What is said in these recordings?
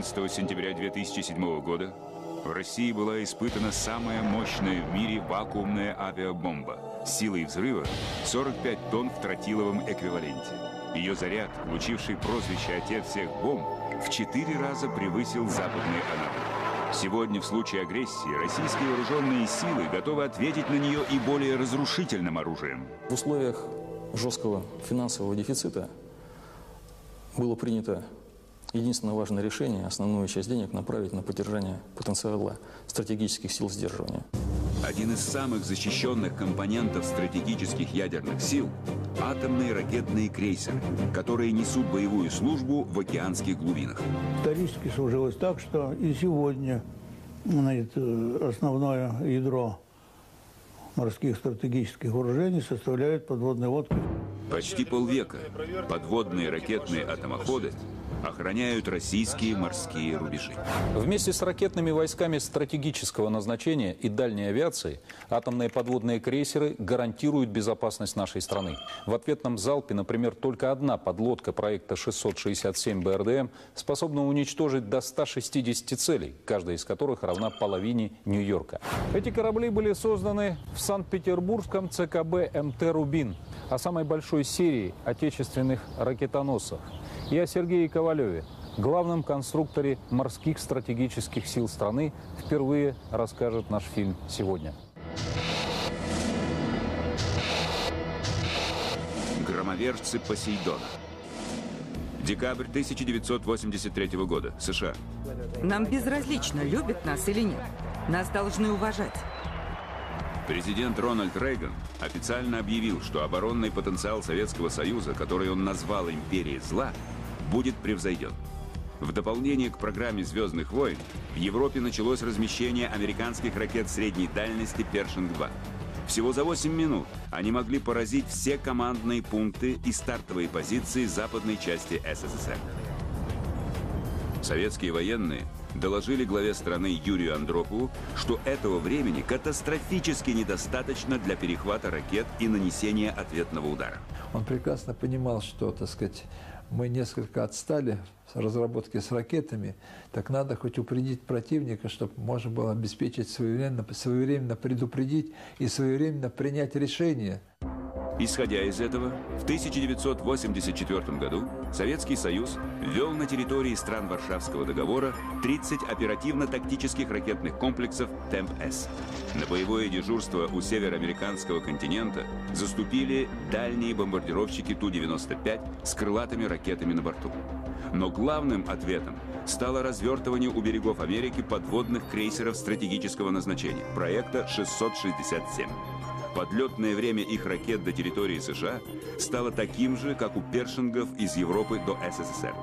11 сентября 2007 года в России была испытана самая мощная в мире вакуумная авиабомба с силой взрыва 45 тонн в тротиловом эквиваленте. Ее заряд, получивший прозвище «Отец всех бомб», в 4 раза превысил западные аналоги. Сегодня в случае агрессии российские вооруженные силы готовы ответить на нее и более разрушительным оружием. В условиях жесткого финансового дефицита было принято единственное важное решение – основную часть денег направить на поддержание потенциала стратегических сил сдерживания. Один из самых защищенных компонентов стратегических ядерных сил – атомные ракетные крейсеры, которые несут боевую службу в океанских глубинах. Исторически сложилось так, что и сегодня основное ядро морских стратегических вооружений составляет подводные лодки. Почти полвека подводные ракетные атомоходы охраняют российские морские рубежи. Вместе с ракетными войсками стратегического назначения и дальней авиацией атомные подводные крейсеры гарантируют безопасность нашей страны. В ответном залпе, например, только одна подлодка проекта 667 БРДМ способна уничтожить до 160 целей, каждая из которых равна половине Нью-Йорка. Эти корабли были созданы в Санкт-Петербургском ЦКБ МТ «Рубин», о самой большой серии отечественных ракетоносцев, и о Сергее Ковалеве, главном конструкторе морских стратегических сил страны, впервые расскажет наш фильм сегодня. Громовержцы Посейдона. Декабрь 1983 года. США. Нам безразлично, любят нас или нет. Нас должны уважать. Президент Рональд Рейган официально объявил, что оборонный потенциал Советского Союза, который он назвал «империей зла», будет превзойден. В дополнение к программе «Звездных войн» в Европе началось размещение американских ракет средней дальности «Першинг-2». Всего за 8 минут они могли поразить все командные пункты и стартовые позиции западной части СССР. Советские военные доложили главе страны Юрию Андропову, что этого времени катастрофически недостаточно для перехвата ракет и нанесения ответного удара. Он прекрасно понимал, что, так сказать, мы несколько отстали в разработке с ракетами, так надо хоть упредить противника, чтобы можно было обеспечить своевременно предупредить и своевременно принять решение. Исходя из этого, в 1984 году Советский Союз ввел на территории стран Варшавского договора 30 оперативно-тактических ракетных комплексов ТЭМП-С. На боевое дежурство у североамериканского континента заступили дальние бомбардировщики Ту-95 с крылатыми ракетами на борту. Но главным ответом стало развертывание у берегов Америки подводных крейсеров стратегического назначения проекта 667. Подлетное время их ракет до территории США стало таким же, как у першингов из Европы до СССР.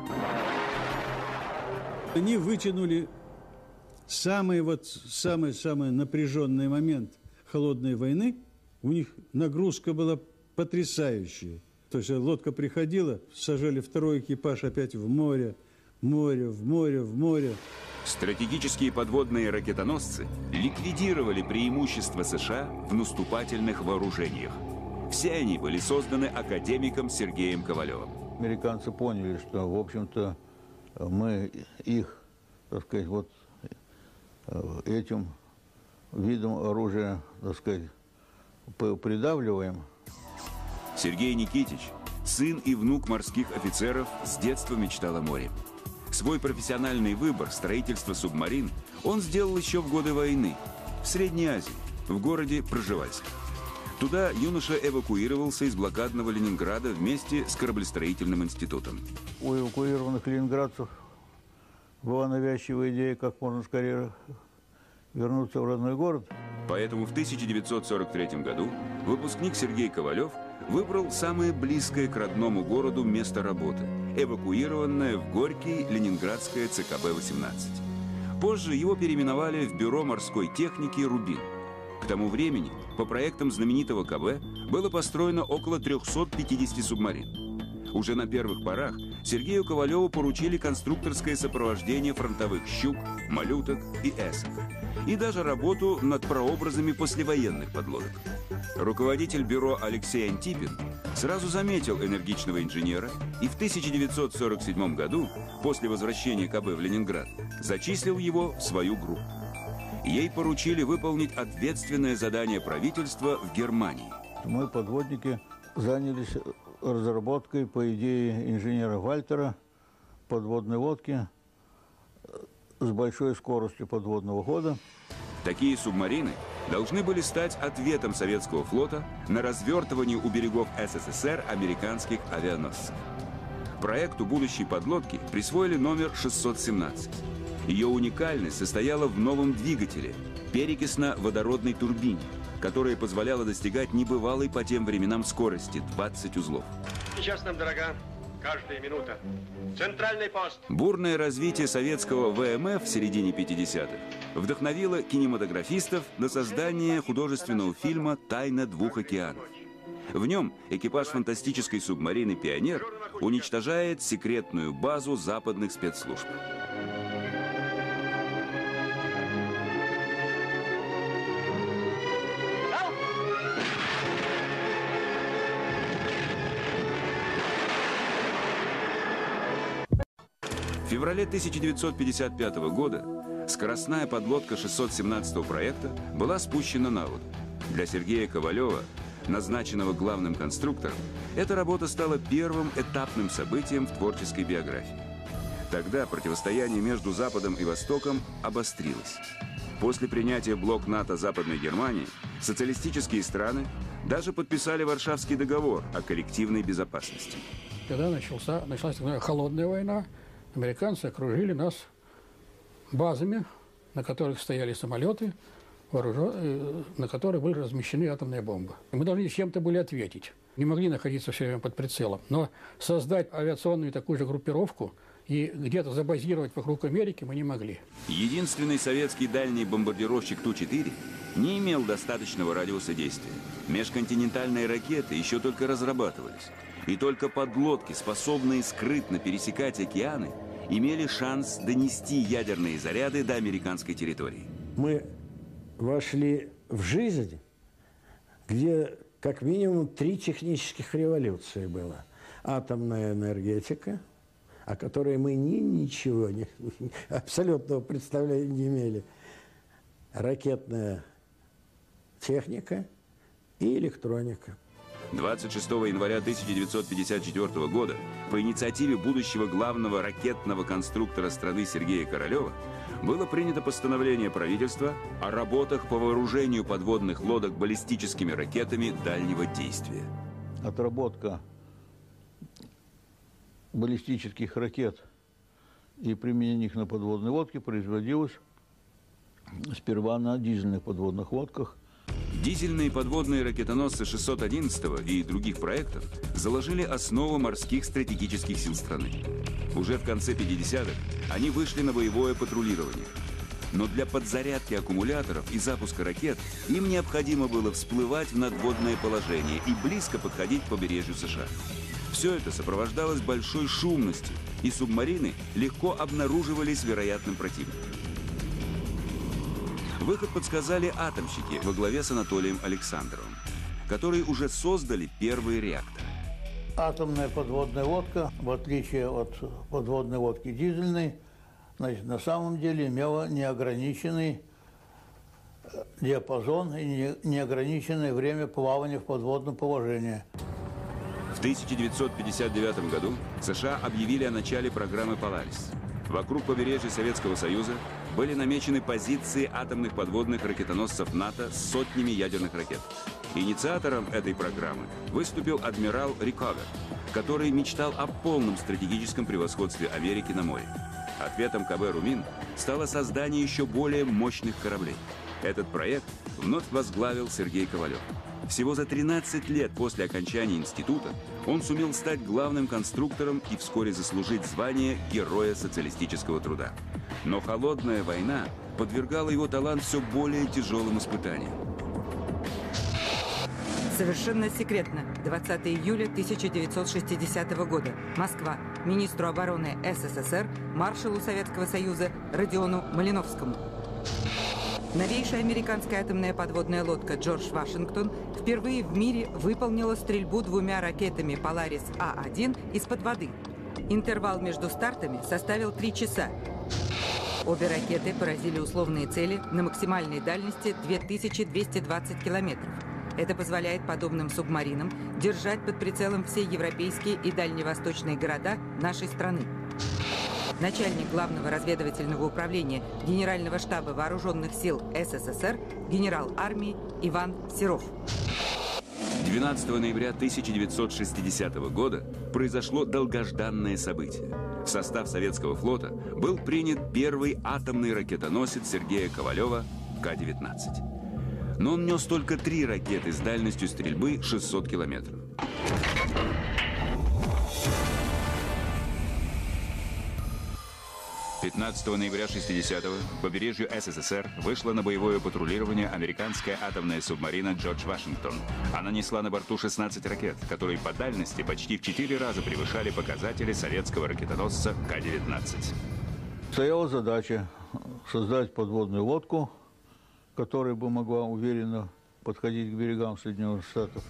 Они вытянули самый напряженный момент холодной войны. У них нагрузка была потрясающая. То есть лодка приходила, сажали второй экипаж опять в море, в море. Стратегические подводные ракетоносцы ликвидировали преимущества США в наступательных вооружениях. Все они были созданы академиком Сергеем Ковалевым. Американцы поняли, что, в общем-то, мы их, так сказать, вот этим видом оружия, так сказать, придавливаем. Сергей Никитич, сын и внук морских офицеров, с детства мечтал о море. Свой профессиональный выбор строительства субмарин он сделал еще в годы войны в Средней Азии, в городе Пржевальск. Туда юноша эвакуировался из блокадного Ленинграда вместе с кораблестроительным институтом. У эвакуированных ленинградцев была навязчивая идея, как можно скорее вернуться в родной город. Поэтому в 1943 году выпускник Сергей Ковалев выбрал самое близкое к родному городу место работы – эвакуированное в Горький ленинградское ЦКБ-18. Позже его переименовали в Бюро морской техники «Рубин». К тому времени по проектам знаменитого КБ было построено около 350 субмарин. Уже на первых порах Сергею Ковалеву поручили конструкторское сопровождение фронтовых «Щук», «Малюток» и «Эсок». и даже работу над прообразами послевоенных подлодок. Руководитель бюро Алексей Антипин сразу заметил энергичного инженера и в 1947 году, после возвращения КБ в Ленинград, зачислил его в свою группу. Ей поручили выполнить ответственное задание правительства в Германии. Мы, подводники, занялись разработкой, по идее инженера Вальтера, подводной лодки с большой скоростью подводного хода. Такие субмарины должны были стать ответом советского флота на развертывание у берегов СССР американских авианосцев. Проекту будущей подлодки присвоили номер 617. Ее уникальность состояла в новом двигателе – перекисно-водородной турбине, которая позволяла достигать небывалой по тем временам скорости – 20 узлов. Сейчас нам дорога каждая минута. Центральный пост. Бурное развитие советского ВМФ в середине 50-х вдохновило кинематографистов на создание художественного фильма «Тайна двух океанов». В нем экипаж фантастической субмарины «Пионер» уничтожает секретную базу западных спецслужб. В феврале 1955 года скоростная подлодка 617-го проекта была спущена на воду. Для Сергея Ковалева, назначенного главным конструктором, эта работа стала первым этапным событием в творческой биографии. Тогда противостояние между Западом и Востоком обострилось. После принятия блок НАТО Западной Германии социалистические страны даже подписали Варшавский договор о коллективной безопасности. Когда началась холодная война, американцы окружили нас базами, на которых стояли самолеты, на которых были размещены атомные бомбы. Мы должны чем-то были ответить. Не могли находиться все время под прицелом. Но создать авиационную такую же группировку и где-то забазировать вокруг Америки мы не могли. Единственный советский дальний бомбардировщик Ту-4 не имел достаточного радиуса действия. Межконтинентальные ракеты еще только разрабатывались. И только подлодки, способные скрытно пересекать океаны, имели шанс донести ядерные заряды до американской территории. Мы вошли в жизнь, где как минимум 3 технических революции было. Атомная энергетика, о которой мы абсолютного представления не имели. Ракетная техника и электроника. 26 января 1954 года по инициативе будущего главного ракетного конструктора страны Сергея Королева было принято постановление правительства о работах по вооружению подводных лодок баллистическими ракетами дальнего действия. Отработка баллистических ракет и применение их на подводной лодке производилось сперва на дизельных подводных лодках. Дизельные подводные ракетоносцы 611-го и других проектов заложили основу морских стратегических сил страны. Уже в конце 50-х они вышли на боевое патрулирование. Но для подзарядки аккумуляторов и запуска ракет им необходимо было всплывать в надводное положение и близко подходить к побережью США. Все это сопровождалось большой шумностью, и субмарины легко обнаруживались вероятным противником. Выход подсказали атомщики во главе с Анатолием Александровым, которые уже создали первый реактор. Атомная подводная лодка, в отличие от подводной лодки дизельной, значит, на самом деле имела неограниченный диапазон и неограниченное время плавания в подводном положении. В 1959 году США объявили о начале программы «Поларис». Вокруг побережья Советского Союза были намечены позиции атомных подводных ракетоносцев НАТО с сотнями ядерных ракет. Инициатором этой программы выступил адмирал Риковер, который мечтал о полном стратегическом превосходстве Америки на море. Ответом КБ «Румин» стало создание еще более мощных кораблей. Этот проект вновь возглавил Сергей Ковалев. Всего за 13 лет после окончания института он сумел стать главным конструктором и вскоре заслужить звание Героя социалистического труда. Но холодная война подвергала его талант все более тяжелым испытаниям. Совершенно секретно. 20 июля 1960 года. Москва. Министру обороны СССР, маршалу Советского Союза Родиону Малиновскому. Новейшая американская атомная подводная лодка «Джордж Вашингтон» впервые в мире выполнила стрельбу 2 ракетами «Поларис А-1» из-под воды. Интервал между стартами составил 3 часа. Обе ракеты поразили условные цели на максимальной дальности 2220 километров. Это позволяет подобным субмаринам держать под прицелом все европейские и дальневосточные города нашей страны. Начальник Главного разведывательного управления Генерального штаба Вооруженных сил СССР, генерал армии Иван Серов. 12 ноября 1960 года произошло долгожданное событие. В состав советского флота был принят первый атомный ракетоносец Сергея Ковалева К-19. Но он нес только 3 ракеты с дальностью стрельбы 600 километров. «15 ноября 60-го к побережью СССР вышла на боевое патрулирование американская атомная субмарина «Джордж Вашингтон». Она несла на борту 16 ракет, которые по дальности почти в 4 раза превышали показатели советского ракетоносца К-19. Стояла задача создать подводную лодку, которая бы могла уверенно подходить к берегам Соединенных Штатов.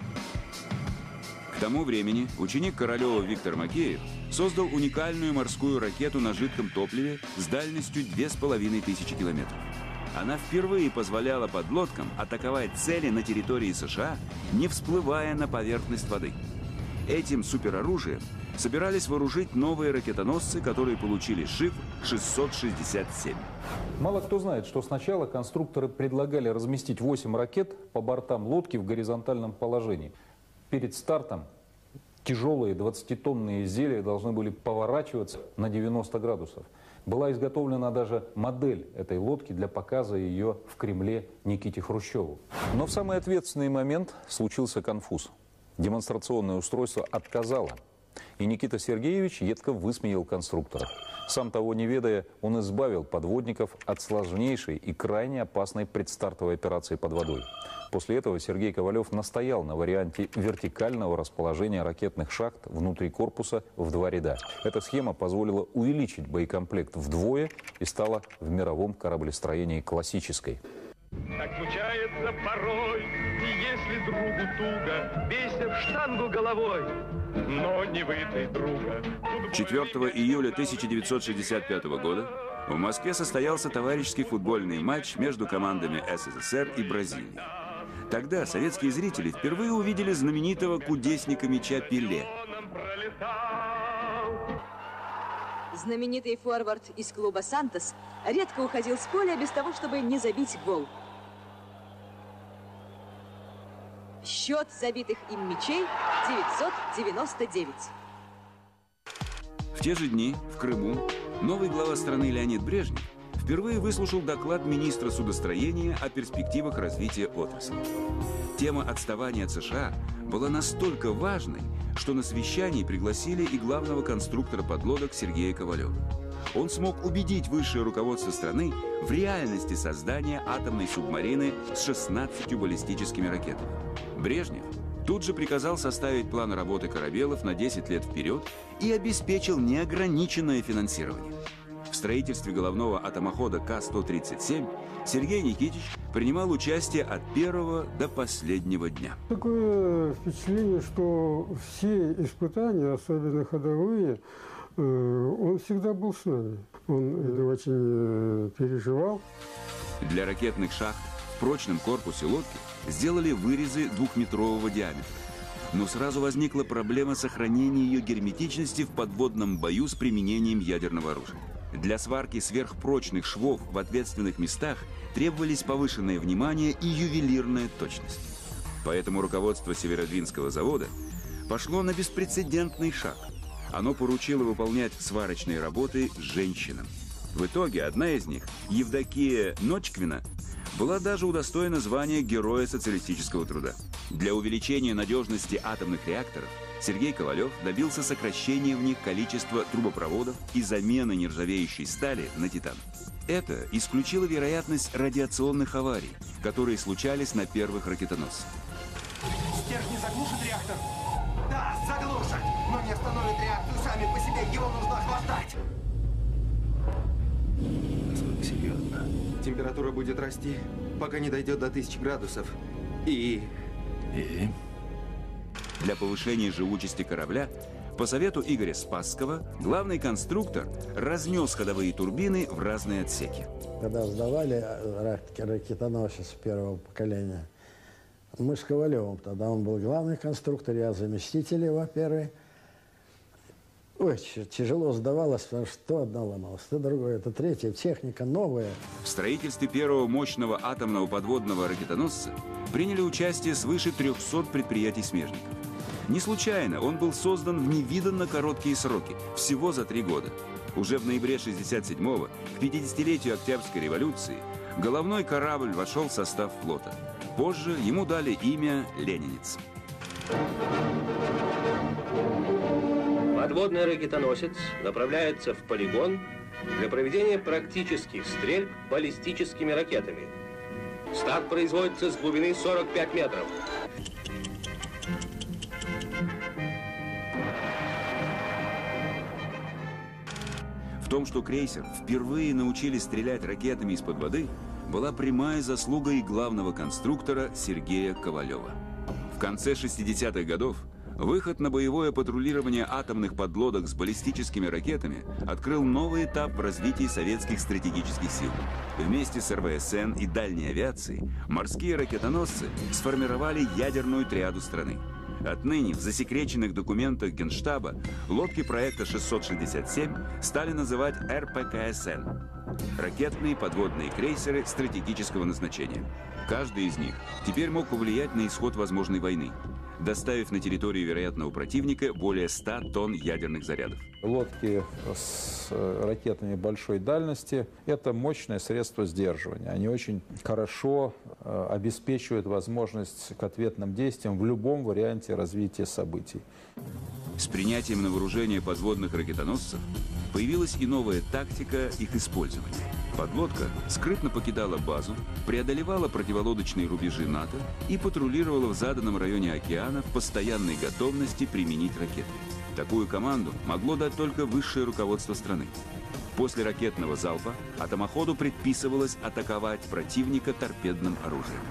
К тому времени ученик Королева Виктор Макеев создал уникальную морскую ракету на жидком топливе с дальностью 2500 километров. Она впервые позволяла подлодкам атаковать цели на территории США, не всплывая на поверхность воды. Этим супероружием собирались вооружить новые ракетоносцы, которые получили шифр 667. Мало кто знает, что сначала конструкторы предлагали разместить 8 ракет по бортам лодки в горизонтальном положении. Перед стартом тяжелые 20-тонные изделия должны были поворачиваться на 90 градусов. Была изготовлена даже модель этой лодки для показа ее в Кремле Никите Хрущеву. Но в самый ответственный момент случился конфуз. Демонстрационное устройство отказало. И Никита Сергеевич едко высмеял конструкторов. Сам того не ведая, он избавил подводников от сложнейшей и крайне опасной предстартовой операции под водой. После этого Сергей Ковалев настоял на варианте вертикального расположения ракетных шахт внутри корпуса в 2 ряда. Эта схема позволила увеличить боекомплект вдвое и стала в мировом кораблестроении классической. Так случается порой, и если другу туго, бейся в штангу головой, но не выдай друга. 4 июля 1965 года в Москве состоялся товарищеский футбольный матч между командами СССР и Бразилии. Тогда советские зрители впервые увидели знаменитого кудесника мяча Пеле. Знаменитый форвард из клуба «Сантос» редко уходил с поля без того, чтобы не забить гол. Счет забитых им мячей 999. В те же дни в Крыму новый глава страны Леонид Брежнев впервые выслушал доклад министра судостроения о перспективах развития отрасли. Тема отставания от США была настолько важной, что на совещании пригласили и главного конструктора подлодок Сергея Ковалева. Он смог убедить высшее руководство страны в реальности создания атомной субмарины с 16 баллистическими ракетами. Брежнев тут же приказал составить план работы корабелов на 10 лет вперед и обеспечил неограниченное финансирование. В строительстве головного атомохода К-137 Сергей Никитич принимал участие от первого до последнего дня. Такое впечатление, что все испытания, особенно ходовые, он всегда был с нами. Он очень переживал. Для ракетных шахт в прочном корпусе лодки сделали вырезы 2-метрового диаметра. Но сразу возникла проблема сохранения ее герметичности в подводном бою с применением ядерного оружия. Для сварки сверхпрочных швов в ответственных местах требовались повышенное внимание и ювелирная точность. Поэтому руководство Северодвинского завода пошло на беспрецедентный шаг. Оно поручило выполнять сварочные работы женщинам. В итоге одна из них, Евдокия Ночквина, была даже удостоена звания Героя социалистического труда. Для увеличения надежности атомных реакторов Сергей Ковалев добился сокращения в них количества трубопроводов и замены нержавеющей стали на титан. Это исключило вероятность радиационных аварий, которые случались на первых ракетоносцах. Стержни заглушат реактор? Да, заглушат, но не остановят реакцию сами по себе, его нужно охлаждать. Насколько серьезно? Температура будет расти, пока не дойдет до 1000 градусов. И? Для повышения живучести корабля, по совету Игоря Спасского, главный конструктор разнес ходовые турбины в разные отсеки. Когда сдавали ракетоносец первого поколения, мы с Ковалевым, тогда он был главный конструктор, я заместитель его первый. Ой, тяжело сдавалось, потому что то одно ломалось, то другое, то третье, техника новая. В строительстве первого мощного атомного подводного ракетоносца приняли участие свыше 300 предприятий-смежников. Не случайно он был создан в невиданно короткие сроки, всего за 3 года. Уже в ноябре 1967-го, к 50-летию Октябрьской революции, головной корабль вошел в состав флота. Позже ему дали имя «Ленинец». Подводный ракетоносец направляется в полигон для проведения практических стрельб баллистическими ракетами. Старт производится с глубины 45 метров. В том, что крейсер впервые научились стрелять ракетами из-под воды, была прямая заслуга и главного конструктора Сергея Ковалева. В конце 60-х годов выход на боевое патрулирование атомных подлодок с баллистическими ракетами открыл новый этап в развитии советских стратегических сил. Вместе с РВСН и дальней авиацией морские ракетоносцы сформировали ядерную триаду страны. Отныне в засекреченных документах Генштаба лодки проекта 667 стали называть РПКСН – ракетные подводные крейсеры стратегического назначения. Каждый из них теперь мог повлиять на исход возможной войны, доставив на территорию вероятного противника более 100 тонн ядерных зарядов. Лодки с ракетами большой дальности – это мощное средство сдерживания. Они очень хорошо обеспечивают возможность к ответным действиям в любом варианте развития событий. С принятием на вооружение подводных ракетоносцев появилась и новая тактика их использования. Подлодка скрытно покидала базу, преодолевала противолодочные рубежи НАТО и патрулировала в заданном районе океана в постоянной готовности применить ракеты. Такую команду могло дать только высшее руководство страны. После ракетного залпа атомоходу предписывалось атаковать противника торпедным оружием.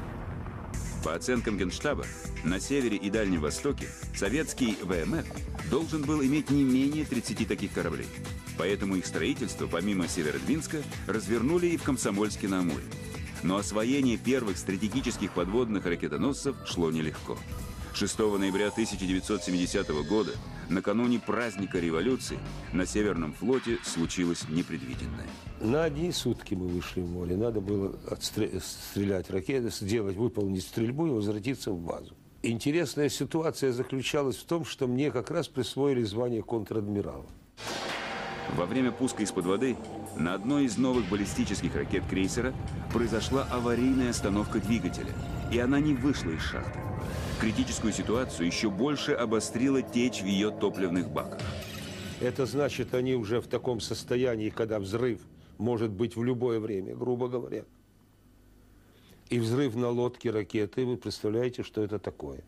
По оценкам Генштаба, на севере и Дальнем Востоке советский ВМФ должен был иметь не менее 30 таких кораблей. Поэтому их строительство, помимо Северодвинска, развернули и в Комсомольске-на-Амуре. Но освоение первых стратегических подводных ракетоносцев шло нелегко. 6 ноября 1970 года, накануне праздника революции, на Северном флоте случилось непредвиденное. На одни сутки мы вышли в море. Надо было стрелять ракеты, выполнить стрельбу и возвратиться в базу. Интересная ситуация заключалась в том, что мне как раз присвоили звание контр-адмирала. Во время пуска из-под воды на одной из новых баллистических ракет крейсера произошла аварийная остановка двигателя, и она не вышла из шахты. Критическую ситуацию еще больше обострила течь в ее топливных баках. Это значит, они уже в таком состоянии, когда взрыв может быть в любое время, грубо говоря. И взрыв на лодке ракеты, вы представляете, что это такое?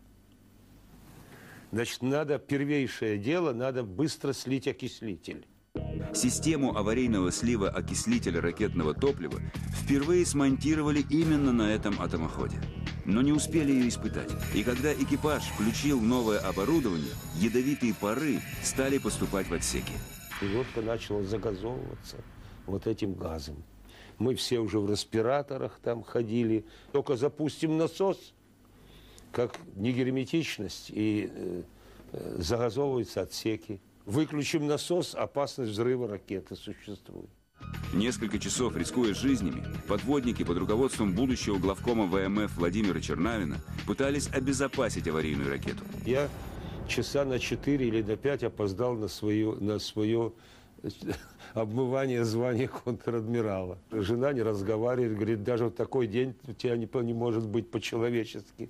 Значит, первейшее дело, надо быстро слить окислитель. Систему аварийного слива окислителя ракетного топлива впервые смонтировали именно на этом атомоходе. Но не успели ее испытать. И когда экипаж включил новое оборудование, ядовитые пары стали поступать в отсеки. И лодка начала загазовываться вот этим газом. Мы все уже в респираторах там ходили. Только запустим насос, как негерметичность, и загазовываются отсеки. Выключим насос, опасность взрыва ракеты существует. Несколько часов, рискуя жизнями, подводники под руководством будущего главкома ВМФ Владимира Чернавина пытались обезопасить аварийную ракету. Я часа на 4 или на 5 опоздал на свое обмывание звания контр-адмирала. Жена не разговаривает, говорит, даже в такой день у тебя не может быть по-человечески.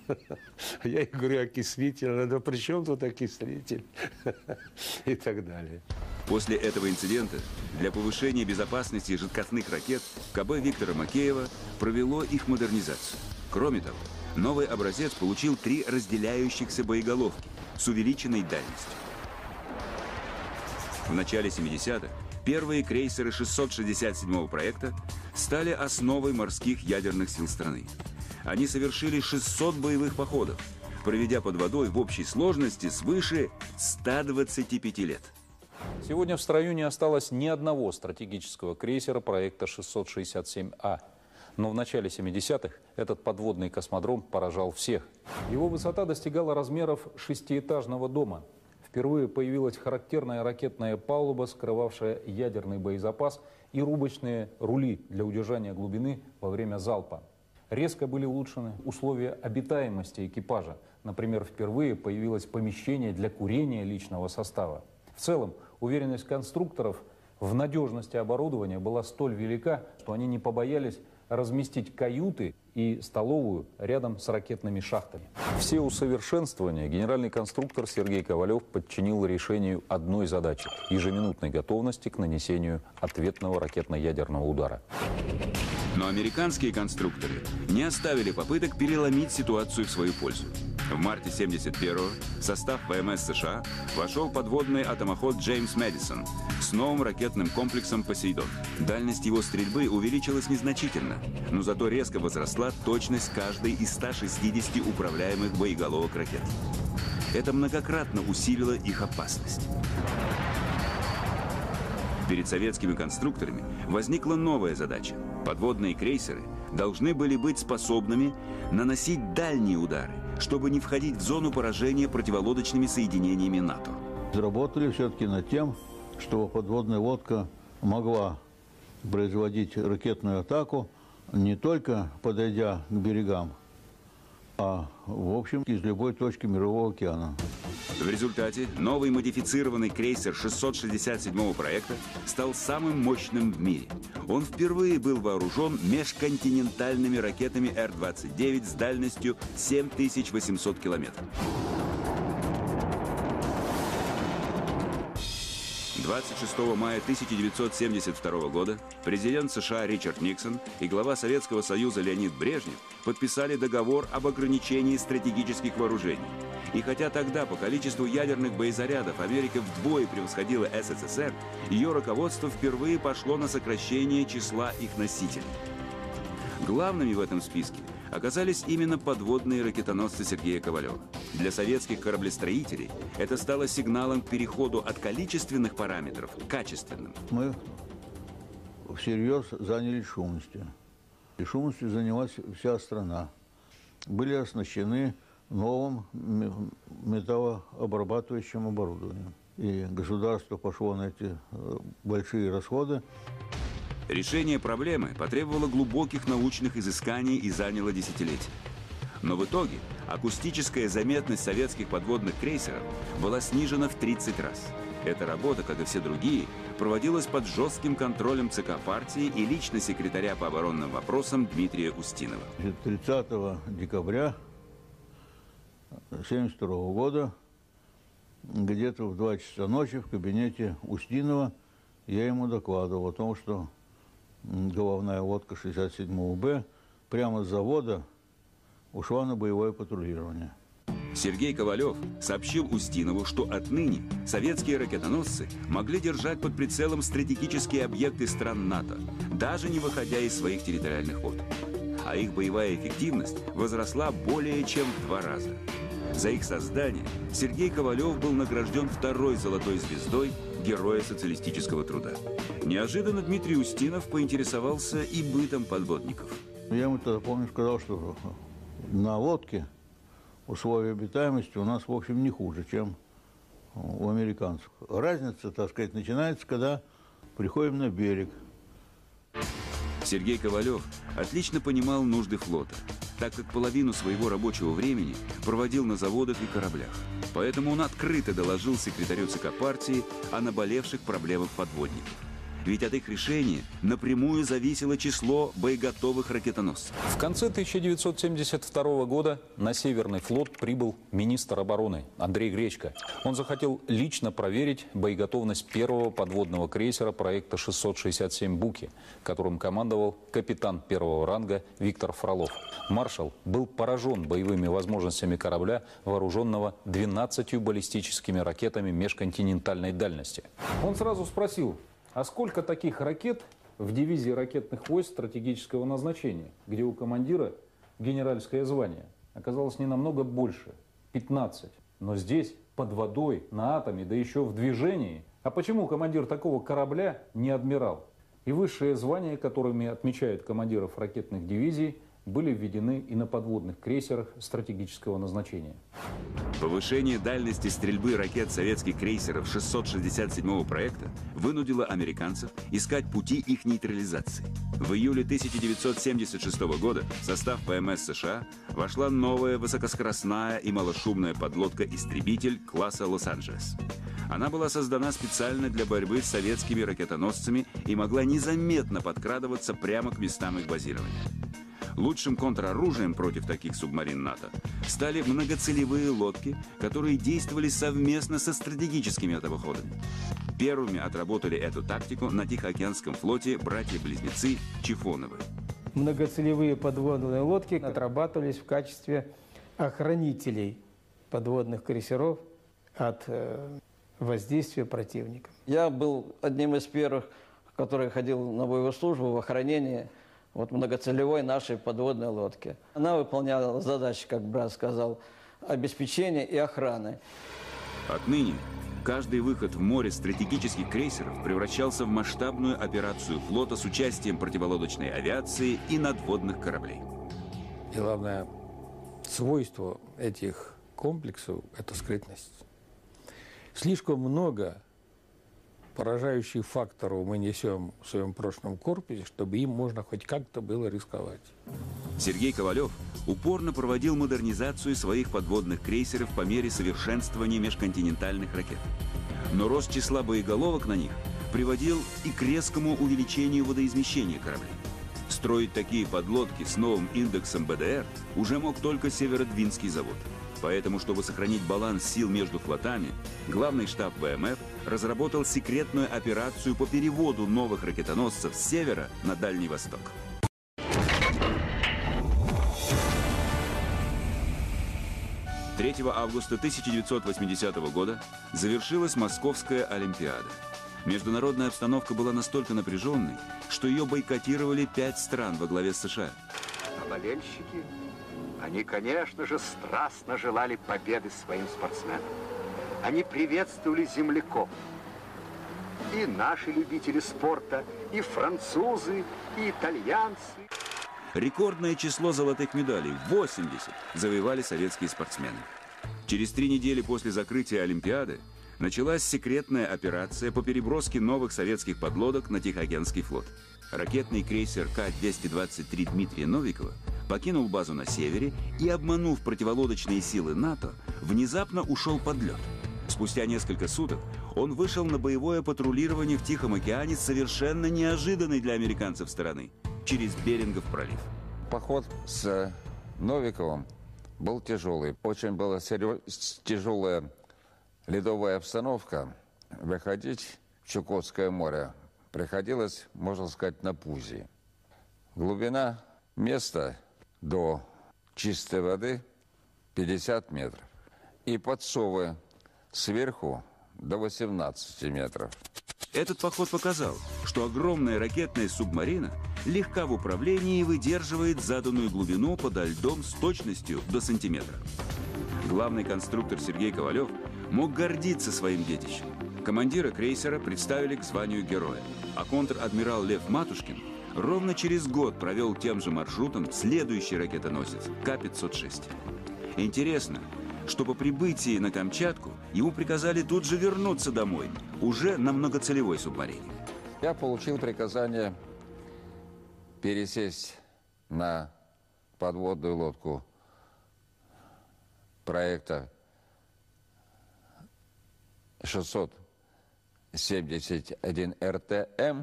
Я ей говорю, окислитель. Она говорит, при чем тут окислитель? И так далее. После этого инцидента для повышения безопасности жидкостных ракет КБ Виктора Макеева провело их модернизацию. Кроме того, новый образец получил 3 разделяющихся боеголовки с увеличенной дальностью. В начале 70-х первые крейсеры 667-го проекта стали основой морских ядерных сил страны. Они совершили 600 боевых походов, проведя под водой в общей сложности свыше 125 лет. Сегодня в строю не осталось ни одного стратегического крейсера проекта 667А. Но в начале 70-х этот подводный космодром поражал всех. Его высота достигала размеров шестиэтажного дома. Впервые появилась характерная ракетная палуба, скрывавшая ядерный боезапас, и рубочные рули для удержания глубины во время залпа. Резко были улучшены условия обитаемости экипажа. Например, впервые появилось помещение для курения личного состава. В целом, уверенность конструкторов в надежности оборудования была столь велика, что они не побоялись разместить каюты и столовую рядом с ракетными шахтами. Все усовершенствования генеральный конструктор Сергей Ковалев подчинил решению одной задачи – ежеминутной готовности к нанесению ответного ракетно-ядерного удара. Но американские конструкторы не оставили попыток переломить ситуацию в свою пользу. В марте 1971-го в состав ВМС США вошел подводный атомоход Джеймс Мэдисон с новым ракетным комплексом «Посейдон». Дальность его стрельбы увеличилась незначительно, но зато резко возросла точность каждой из 160 управляемых боеголовок ракет. Это многократно усилило их опасность. Перед советскими конструкторами возникла новая задача. Подводные крейсеры должны были быть способными наносить дальние удары, чтобы не входить в зону поражения противолодочными соединениями НАТО. Работали все-таки над тем, чтобы подводная лодка могла производить ракетную атаку не только подойдя к берегам, а в общем из любой точки Мирового океана. В результате новый модифицированный крейсер 667-го проекта стал самым мощным в мире. Он впервые был вооружен межконтинентальными ракетами Р-29 с дальностью 7800 километров. 26 мая 1972 года президент США Ричард Никсон и глава Советского Союза Леонид Брежнев подписали договор об ограничении стратегических вооружений. И хотя тогда по количеству ядерных боезарядов Америка вдвое превосходила СССР, ее руководство впервые пошло на сокращение числа их носителей. Главными в этом списке оказались именно подводные ракетоносцы Сергея Ковалева. Для советских кораблестроителей это стало сигналом к переходу от количественных параметров к качественным. Мы всерьез занялись шумностью. И шумностью занялась вся страна. Были оснащены новым металлообрабатывающим оборудованием. И государство пошло на эти большие расходы. Решение проблемы потребовало глубоких научных изысканий и заняло десятилетия. Но в итоге акустическая заметность советских подводных крейсеров была снижена в 30 раз. Эта работа, как и все другие, проводилась под жестким контролем ЦК партии и лично секретаря по оборонным вопросам Дмитрия Устинова. 30 декабря 1972 года, где-то в 2 часа ночи в кабинете Устинова я ему докладывал о том, что головная лодка 67-Б прямо с завода ушла на боевое патрулирование. Сергей Ковалев сообщил Устинову, что отныне советские ракетоносцы могли держать под прицелом стратегические объекты стран НАТО, даже не выходя из своих территориальных вод. А их боевая эффективность возросла более чем в 2 раза. За их создание Сергей Ковалев был награжден 2-й золотой звездой Героя социалистического труда. Неожиданно Дмитрий Устинов поинтересовался и бытом подводников. Я ему тогда, помню, сказал, что на лодке условия обитаемости у нас, в общем, не хуже, чем у американцев. Разница, так сказать, начинается, когда приходим на берег. Сергей Ковалев отлично понимал нужды флота, так как половину своего рабочего времени проводил на заводах и кораблях. Поэтому он открыто доложил секретарю ЦК партии о наболевших проблемах подводников. Ведь от их решения напрямую зависело число боеготовых ракетоносцев. В конце 1972 года на Северный флот прибыл министр обороны Андрей Гречко. Он захотел лично проверить боеготовность первого подводного крейсера проекта 667 «Буки», которым командовал капитан первого ранга Виктор Фролов. Маршал был поражен боевыми возможностями корабля, вооруженного 12 баллистическими ракетами межконтинентальной дальности. Он сразу спросил: А сколько таких ракет в дивизии ракетных войск стратегического назначения, где у командира генеральское звание? Оказалось не намного больше, 15. Но здесь, под водой, на атоме, да еще в движении. А почему командир такого корабля не адмирал? И высшие звания, которыми отмечают командиров ракетных дивизий, были введены и на подводных крейсерах стратегического назначения. Повышение дальности стрельбы ракет советских крейсеров 667-го проекта вынудило американцев искать пути их нейтрализации. В июле 1976 года в состав ВМС США вошла новая высокоскоростная и малошумная подлодка-истребитель класса «Лос-Анджелес». Она была создана специально для борьбы с советскими ракетоносцами и могла незаметно подкрадываться прямо к местам их базирования. Лучшим контроружием против таких субмарин НАТО стали многоцелевые лодки, которые действовали совместно со стратегическими атомоходами. Первыми отработали эту тактику на Тихоокеанском флоте братья-близнецы Чифоновы. Многоцелевые подводные лодки отрабатывались в качестве охранителей подводных крейсеров от воздействия противника. Я был одним из первых, который ходил на боевую службу в охранении многоцелевой нашей подводной лодки. Она выполняла задачи, как брат сказал, обеспечения и охраны. Отныне каждый выход в море стратегических крейсеров превращался в масштабную операцию флота с участием противолодочной авиации и надводных кораблей. И главное свойство этих комплексов – это скрытность. Слишком много поражающих факторов мы несем в своем прошлом корпусе, чтобы им можно хоть как-то было рисковать. Сергей Ковалев упорно проводил модернизацию своих подводных крейсеров по мере совершенствования межконтинентальных ракет. Но рост числа боеголовок на них приводил и к резкому увеличению водоизмещения кораблей. Строить такие подлодки с новым индексом БДР уже мог только Северодвинский завод. Поэтому, чтобы сохранить баланс сил между флотами, главный штаб ВМФ разработал секретную операцию по переводу новых ракетоносцев с севера на Дальний Восток. «3 августа 1980 года завершилась Московская Олимпиада. Международная обстановка была настолько напряженной, что ее бойкотировали 5 стран во главе с США. А болельщики, они, конечно же, страстно желали победы своим спортсменам. Они приветствовали земляков. И наши любители спорта, и французы, и итальянцы. Рекордное число золотых медалей – 80 – завоевали советские спортсмены. Через 3 недели после закрытия Олимпиады началась секретная операция по переброске новых советских подлодок на Тихоокеанский флот. Ракетный крейсер К-223 Дмитрия Новикова покинул базу на севере и, обманув противолодочные силы НАТО, внезапно ушел под лед. Спустя несколько суток он вышел на боевое патрулирование в Тихом океане с совершенно неожиданной для американцев стороны – через Берингов пролив. Поход с Новиковым был тяжелый. Очень была тяжелая ледовая обстановка. Выходить в Чукотское море приходилось, можно сказать, на пузе. Глубина места до чистой воды 50 метров. И подсовы сверху до 18 метров. Этот поход показал, что огромная ракетная субмарина легка в управлении и выдерживает заданную глубину подо льдом с точностью до сантиметра. Главный конструктор Сергей Ковалев мог гордиться своим детищем. Командира крейсера представили к званию героя, а контр-адмирал Лев Матушкин ровно через год провел тем же маршрутом следующий ракетоносец К-506. Интересно, что по прибытии на Камчатку ему приказали тут же вернуться домой, уже на многоцелевой субмарине. Я получил приказание пересесть на подводную лодку проекта 671 РТМ,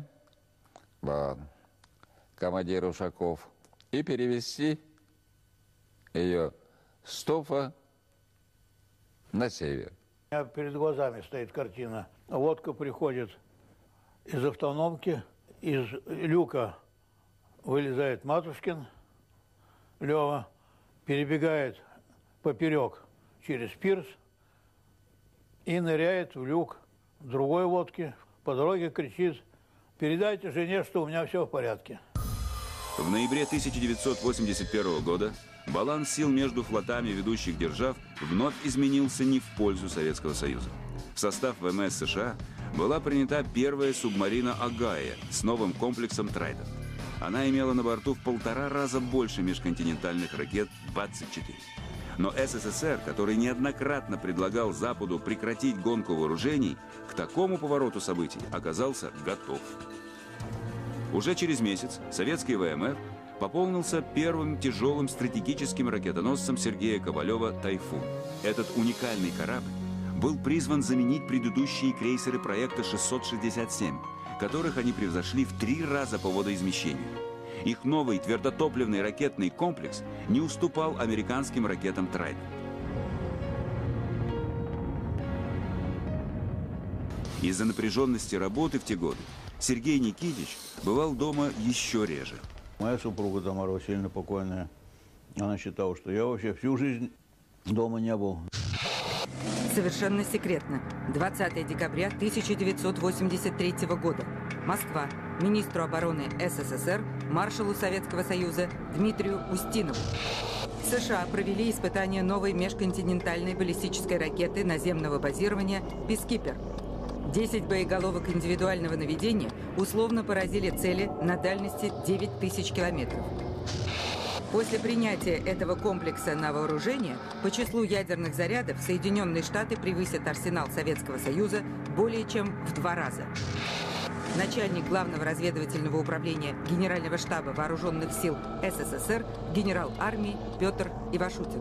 командир Ушаков, и перевести ее с Тофа на север. У меня перед глазами стоит картина. Лодка приходит из автономки, из люка вылезает Матушкин, Лева, перебегает поперек через пирс и ныряет в люк другой лодки. По дороге кричит Передайте жене, что у меня все в порядке. В ноябре 1981 года баланс сил между флотами ведущих держав вновь изменился не в пользу Советского Союза. В состав ВМС США была принята первая субмарина «Огайо» с новым комплексом «Трайдент». Она имела на борту в 1,5 раза больше межконтинентальных ракет «24». Но СССР, который неоднократно предлагал Западу прекратить гонку вооружений, к такому повороту событий оказался готов. Уже через месяц советский ВМФ пополнился первым тяжелым стратегическим ракетоносцем Сергея Ковалева «Тайфун». Этот уникальный корабль был призван заменить предыдущие крейсеры проекта 667, которых они превзошли в 3 раза по водоизмещению. Их новый твердотопливный ракетный комплекс не уступал американским ракетам «Трайдент». Из-за напряженности работы в те годы Сергей Никитич бывал дома еще реже. Моя супруга Тамара Васильевна покойная, она считала, что я вообще всю жизнь дома не был. Совершенно секретно. 20 декабря 1983 года. Москва. Министру обороны СССР, маршалу Советского Союза Дмитрию Устинову. США провели испытания новой межконтинентальной баллистической ракеты наземного базирования «Пискипер». 10 боеголовок индивидуального наведения условно поразили цели на дальности 9000 километров. После принятия этого комплекса на вооружение по числу ядерных зарядов Соединенные Штаты превысят арсенал Советского Союза более чем в 2 раза. Начальник Главного разведывательного управления Генерального штаба Вооруженных сил СССР, генерал армии Петр Ивашутин.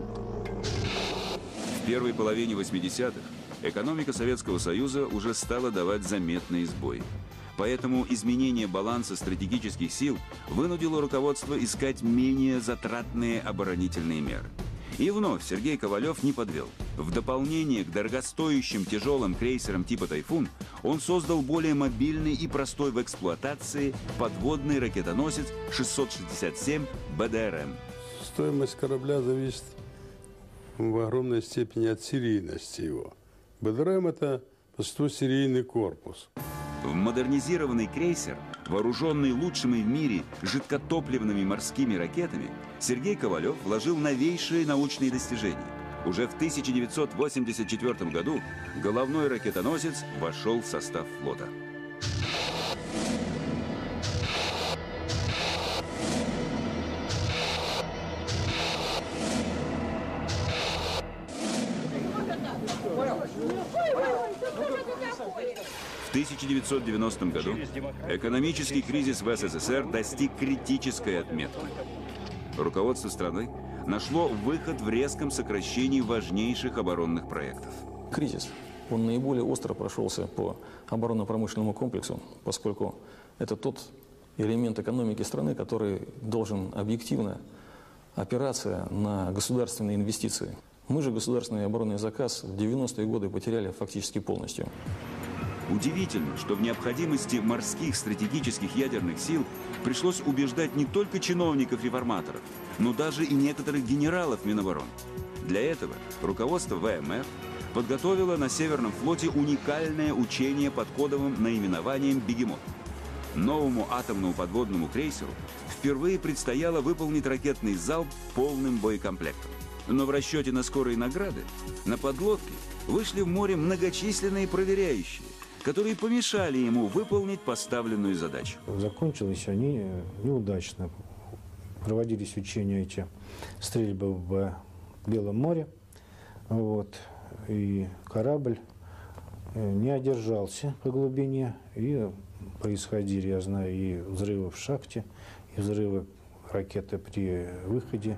В первой половине 80-х экономика Советского Союза уже стала давать заметные сбои. Поэтому изменение баланса стратегических сил вынудило руководство искать менее затратные оборонительные меры. И вновь Сергей Ковалев не подвел. В дополнение к дорогостоящим тяжелым крейсерам типа «Тайфун» он создал более мобильный и простой в эксплуатации подводный ракетоносец 667 БДРМ. Стоимость корабля зависит в огромной степени от серийности его. БДРМ – это просто серийный корпус. В модернизированный крейсер, вооруженный лучшими в мире жидкотопливными морскими ракетами, Сергей Ковалев вложил новейшие научные достижения. Уже в 1984 году головной ракетоносец вошел в состав флота. В 1990 году экономический кризис в СССР достиг критической отметки. Руководство страны нашло выход в резком сокращении важнейших оборонных проектов. Кризис, он наиболее остро прошелся по оборонно-промышленному комплексу, поскольку это тот элемент экономики страны, который должен объективно опираться на государственные инвестиции. Мы же государственный оборонный заказ в 90-е годы потеряли фактически полностью. Удивительно, что в необходимости морских стратегических ядерных сил пришлось убеждать не только чиновников-реформаторов, но даже и некоторых генералов Минобороны. Для этого руководство ВМФ подготовило на Северном флоте уникальное учение под кодовым наименованием «Бегемот». Новому атомному подводному крейсеру впервые предстояло выполнить ракетный залп полным боекомплектом. Но в расчете на скорые награды на подлодке вышли в море многочисленные проверяющие, которые помешали ему выполнить поставленную задачу. Закончились они неудачно. Проводились учения эти, стрельбы в Белом море. Вот, и корабль не одержался по глубине. И происходили, я знаю, и взрывы в шахте, и взрывы ракеты при выходе.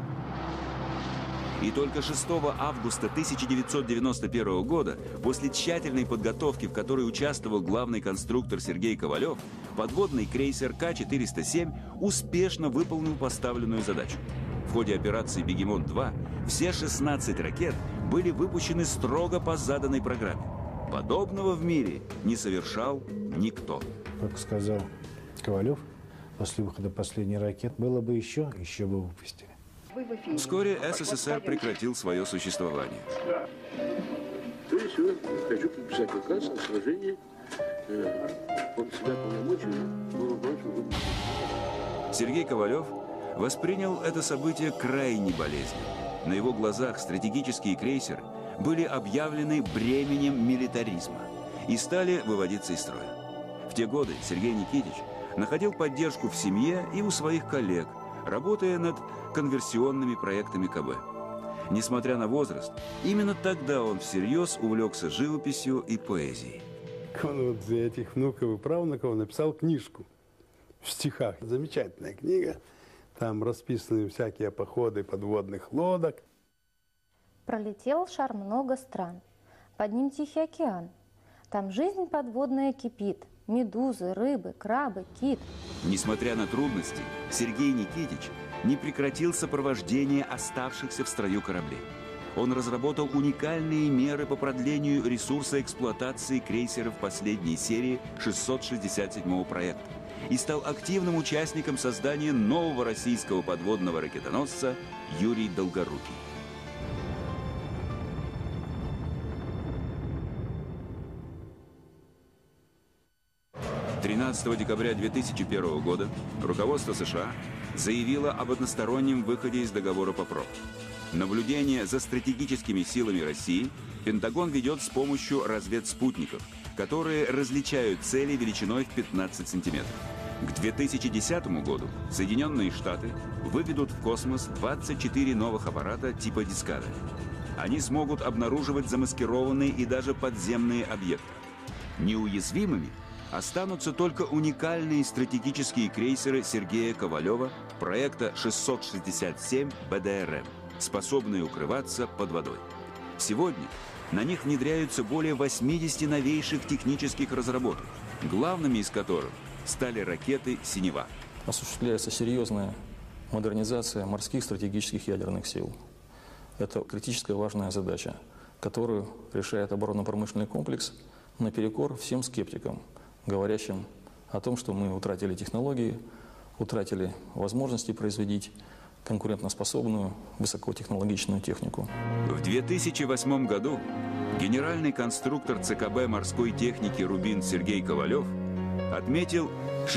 И только 6 августа 1991 года, после тщательной подготовки, в которой участвовал главный конструктор Сергей Ковалев, подводный крейсер К-407 успешно выполнил поставленную задачу. В ходе операции «Бегемот-2» все 16 ракет были выпущены строго по заданной программе. Подобного в мире не совершал никто. Как сказал Ковалев, после выхода последней ракет было бы еще бы выпустили. Вскоре СССР прекратил свое существование. То есть я хочу подписать указ о сражении Сергей Ковалев воспринял это событие крайне болезненно. На его глазах стратегические крейсеры были объявлены бременем милитаризма и стали выводиться из строя. В те годы Сергей Никитич находил поддержку в семье и у своих коллег, работая над конверсионными проектами КБ. Несмотря на возраст, именно тогда он всерьез увлекся живописью и поэзией. Он вот для этих внуков и правнуков написал книжку в стихах. Замечательная книга. Там расписаны всякие походы подводных лодок. Пролетел шар много стран. Под ним Тихий океан. Там жизнь подводная кипит. Медузы, рыбы, крабы, кит. Несмотря на трудности, Сергей Никитич не прекратил сопровождение оставшихся в строю кораблей. Он разработал уникальные меры по продлению ресурса эксплуатации крейсеров последней серии 667-го проекта и стал активным участником создания нового российского подводного ракетоносца Юрий Долгорукий. 13 декабря 2001 года руководство США заявило об одностороннем выходе из договора по ПРО. Наблюдение за стратегическими силами России Пентагон ведет с помощью разведспутников, которые различают цели величиной в 15 сантиметров. К 2010 году Соединенные Штаты выведут в космос 24 новых аппарата типа Discovery. Они смогут обнаруживать замаскированные и даже подземные объекты. Неуязвимыми останутся только уникальные стратегические крейсеры Сергея Ковалева проекта 667 БДРМ, способные укрываться под водой. Сегодня на них внедряются более 80 новейших технических разработок, главными из которых стали ракеты «Синева». Осуществляется серьезная модернизация морских стратегических ядерных сил. Это критическая важная задача, которую решает оборонно-промышленный комплекс наперекор всем скептикам, говорящим о том, что мы утратили технологии, утратили возможности производить конкурентоспособную, высокотехнологичную технику. В 2008 году генеральный конструктор ЦКБ морской техники «Рубин» Сергей Ковалев отметил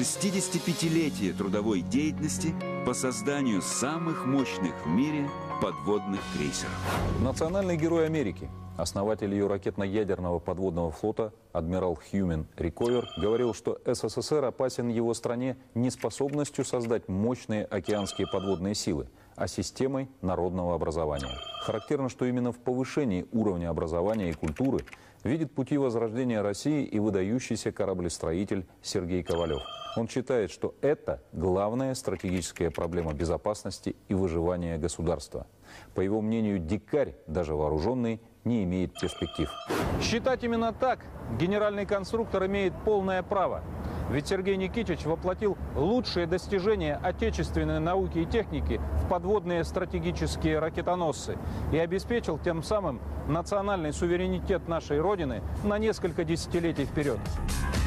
65-летие трудовой деятельности по созданию самых мощных в мире подводных крейсеров. Национальный герой Америки, основатель ее ракетно-ядерного подводного флота, адмирал Хьюмен Риковер, говорил, что СССР опасен его стране не способностью создать мощные океанские подводные силы, а системой народного образования. Характерно, что именно в повышении уровня образования и культуры видит пути возрождения России и выдающийся кораблестроитель Сергей Ковалев. Он считает, что это главная стратегическая проблема безопасности и выживания государства. По его мнению, дикарь, даже вооруженный, не имеет перспектив. Считать именно так генеральный конструктор имеет полное право. Ведь Сергей Никитич воплотил лучшие достижения отечественной науки и техники в подводные стратегические ракетоносцы и обеспечил тем самым национальный суверенитет нашей Родины на несколько десятилетий вперед.